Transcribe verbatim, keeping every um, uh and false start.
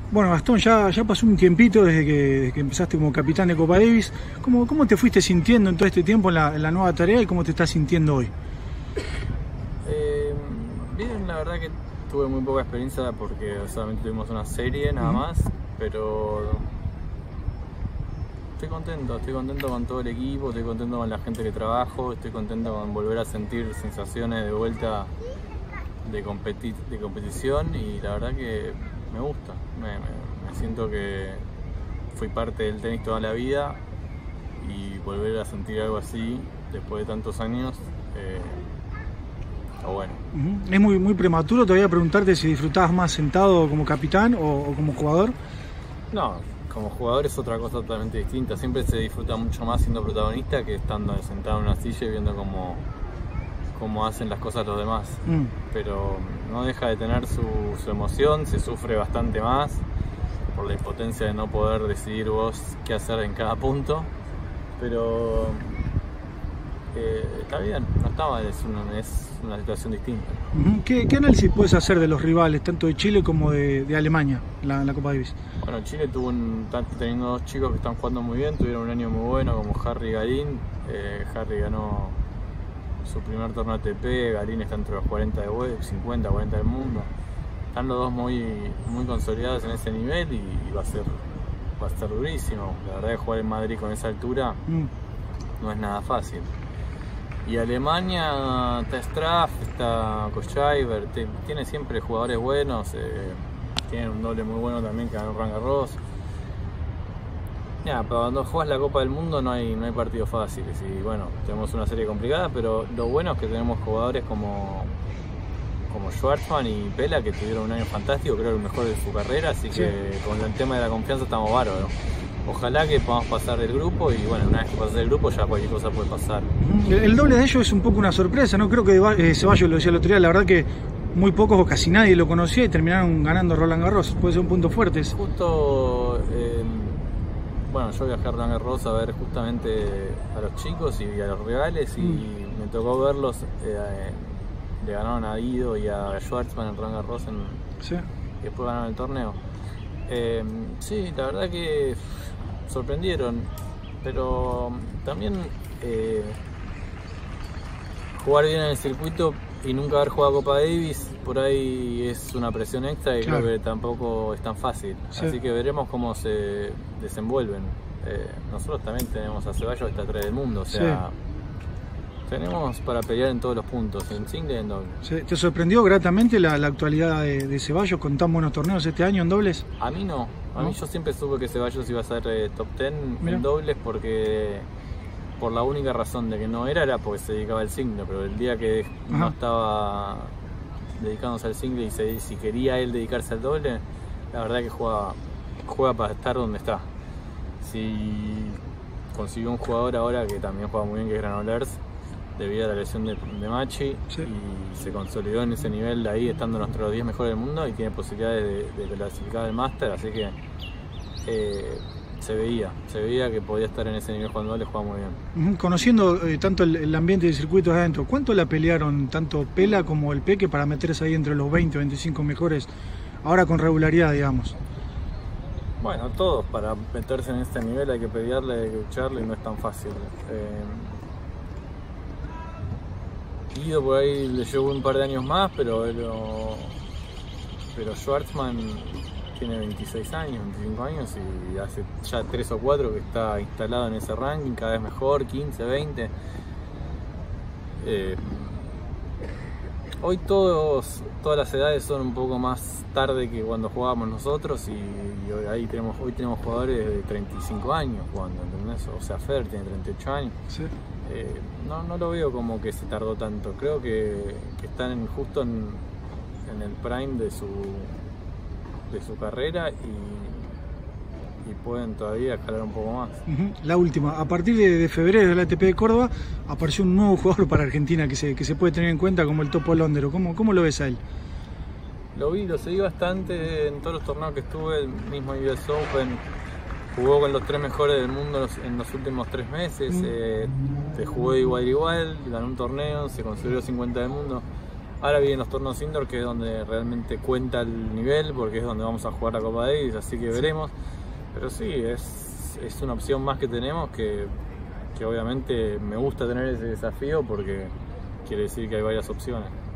Bueno, Gastón, ya, ya pasó un tiempito desde que, desde que empezaste como capitán de Copa Davis. ¿Cómo, cómo te fuiste sintiendo en todo este tiempo en la, en la nueva tarea y cómo te estás sintiendo hoy? Eh, bien, la verdad que tuve muy poca experiencia porque solamente tuvimos una serie nada más, pero estoy contento, estoy contento con todo el equipo, estoy contento con la gente que trabajo, estoy contento con volver a sentir sensaciones de vuelta de, competi de competición y la verdad que me gusta, me, me, me siento que fui parte del tenis toda la vida y volver a sentir algo así después de tantos años eh, está bueno. Uh-huh. Es muy, muy prematuro todavía preguntarte si disfrutabas más sentado como capitán o, o como jugador. No, como jugador es otra cosa totalmente distinta, siempre se disfruta mucho más siendo protagonista que estando sentado en una silla y viendo cómo cómo hacen las cosas los demás, mm. pero no deja de tener su, su emoción, se sufre bastante más por la impotencia de no poder decidir vos qué hacer en cada punto, pero eh, está bien, no está mal, es una, es una situación distinta. Uh-huh. ¿Qué, ¿Qué análisis puedes hacer de los rivales, tanto de Chile como de, de Alemania, en la, la Copa Davis? Bueno, Chile tuvo un, están teniendo dos chicos que están jugando muy bien, tuvieron un año muy bueno como Harry y Garín, eh, Harry ganó su primer torneo A T P, Garín está entre los cuarenta de web, cincuenta, cuarenta del mundo. Están los dos muy, muy consolidados en ese nivel y, y va a ser va a ser durísimo. La verdad que jugar en Madrid con esa altura mm. no es nada fácil. Y Alemania está Straff, está Koscheiber, tiene siempre jugadores buenos, eh, tienen un doble muy bueno también que ganó Roland Garros. Ya, pero cuando juegas la Copa del Mundo no hay, no hay partidos fáciles y bueno, tenemos una serie complicada, pero lo bueno es que tenemos jugadores como, como Schwartzman y Pela que tuvieron un año fantástico, creo que el mejor de su carrera, así sí. que con el tema de la confianza estamos bárbaros. Ojalá que podamos pasar del grupo y bueno, una vez que pases del grupo ya cualquier cosa puede pasar. El, el doble de ellos es un poco una sorpresa, ¿no? Creo que eh, Ceballos lo decía el otro día, la verdad que muy pocos o casi nadie lo conocía y terminaron ganando Roland Garros, puede ser un punto fuerte. Justo... Eh, Bueno, yo viajé a Roland Garros a ver justamente a los chicos y a los rivales y mm. me tocó verlos, eh, le ganaron a Guido y a Schwartzman en Roland Garros en, ¿sí? y después ganaron el torneo. Eh, sí, la verdad que sorprendieron, pero también eh, jugar bien en el circuito y nunca haber jugado Copa Davis por ahí es una presión extra y claro. creo que tampoco es tan fácil, sí. así que veremos cómo se desenvuelven. Eh, nosotros también tenemos a Ceballos que está atrás del mundo, o sea, sí. tenemos para pelear en todos los puntos, en single y en doble. Sí. ¿Te sorprendió gratamente la, la actualidad de, de Ceballos con tan buenos torneos este año en dobles? A mí no, a ¿No? mí yo siempre supe que Ceballos iba a ser eh, top diez Mira. en dobles porque por la única razón de que no era, era porque se dedicaba al single, pero el día que Ajá. no estaba dedicándose al single y se, si quería él dedicarse al doble, la verdad que juega, juega para estar donde está. Si consiguió un jugador ahora que también juega muy bien, que es Granollers, debido a la lesión de, de Machi, sí. y se consolidó en ese nivel de ahí, estando entre los diez mejores del mundo y tiene posibilidades de, de clasificar al Master, así que eh, se veía, se veía que podía estar en ese nivel cuando le jugaba muy bien. Conociendo eh, tanto el, el ambiente de circuitos adentro, ¿cuánto la pelearon tanto Pela como el Peque para meterse ahí entre los veinte o veinticinco mejores, ahora con regularidad, digamos? Bueno, todos, para meterse en este nivel hay que pelearle, hay que lucharle y no es tan fácil. Eh, Guido por ahí le llevó un par de años más, pero, pero, pero Schwartzman tiene veintiséis años, veinticinco años y hace ya tres o cuatro que está instalado en ese ranking, cada vez mejor, quince, veinte. Eh, hoy todos, todas las edades son un poco más tarde que cuando jugábamos nosotros y, y hoy, ahí tenemos, hoy tenemos jugadores de treinta y cinco años jugando, ¿entendés? O sea, Fer tiene treinta y ocho años. Sí. Eh, no, no lo veo como que se tardó tanto, creo que, que están en, justo en, en el prime de su de su carrera y, y pueden todavía escalar un poco más. Uh-huh. La última, a partir de, de febrero del A T P de Córdoba apareció un nuevo jugador para Argentina que se, que se puede tener en cuenta como el Topo Londero. ¿Cómo, ¿Cómo lo ves a él? Lo vi, lo seguí bastante en todos los torneos que estuve, el mismo U S Open, jugó con los tres mejores del mundo en los últimos tres meses, uh-huh. eh, se jugó igual igual, ganó un torneo, se consideró cincuenta del mundo. Ahora vienen los torneos indoor, que es donde realmente cuenta el nivel, porque es donde vamos a jugar la Copa Davis, así que veremos. Pero sí, es, es una opción más que tenemos, que, que obviamente me gusta tener ese desafío porque quiere decir que hay varias opciones.